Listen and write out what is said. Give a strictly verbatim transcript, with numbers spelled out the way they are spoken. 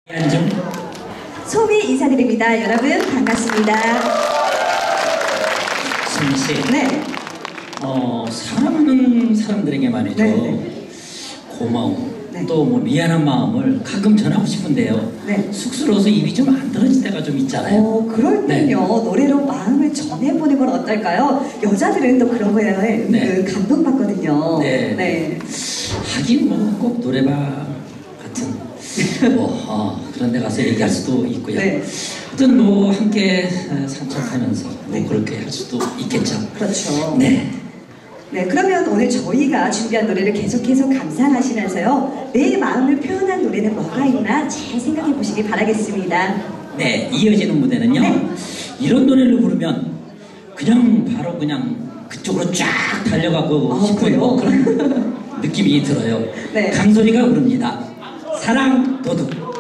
안녕. 소미 인사드립니다. 여러분 반갑습니다. 소미 씨. 네. 어, 사랑하는 사람들에게 말이죠. 네. 고마움, 네. 또 뭐 미안한 마음을 가끔 전하고 싶은데요. 네. 쑥스러워서 입이 좀 안 떨어질 때가 좀 있잖아요. 어, 그럴 네. 때는요, 노래로 마음을 전해보는 건 어떨까요? 여자들은 또 그런 거에 은근 네. 감동받거든요. 네. 네. 하긴 뭐 꼭 노래방 같은 뭐 어, 그런 데 가서 얘기할 수도 있고요. 네. 하여튼 뭐 함께 산책하면서 뭐 네. 그렇게 할 수도 있겠죠. 그렇죠. 네. 네, 그러면 오늘 저희가 준비한 노래를 계속해서 감상하시면서요, 내 마음을 표현한 노래는 뭐가 있나 잘 생각해 보시기 바라겠습니다. 네, 이어지는 무대는요. 네. 이런 노래를 부르면 그냥 바로 그냥 그쪽으로 쫙 달려가고 아, 싶은 그래요? 뭐 그런 느낌이 들어요. 네. 강소리가 부릅니다. 사랑 도둑.